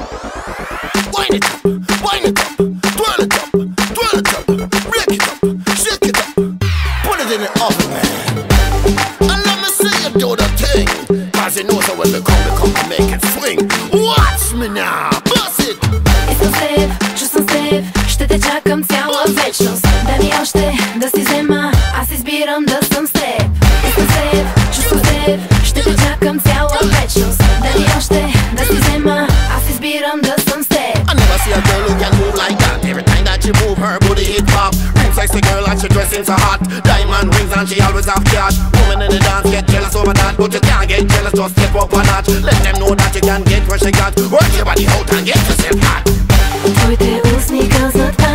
Wind it up, wind it up, twirl it up, twirl it up, break it up, shake it up, put it in the oven, man. And let me see you do the thing, cause you know so when we come to make it swing. Watch me now, bust it. Искам с теб, чувствам с теб, ще те чакам цяла вечност. Дай ми още да си взема, аз избирам да съм с теб. Искам с теб, чувствам с теб, ще те чакам цяла вечност. Дай ми още да си взема, аз избирам да съм с теб. I never see a girl who can move like that. Every time that she move, her booty hit pop. Real sexy girl and she dressing so hot. Diamond rings and she always have cash. Women in the dance get jealous over that, but you can't get jealous, just step up a notch. Let them know that you can get what she got. Work your body out and get yourself hot. Твоите устни казват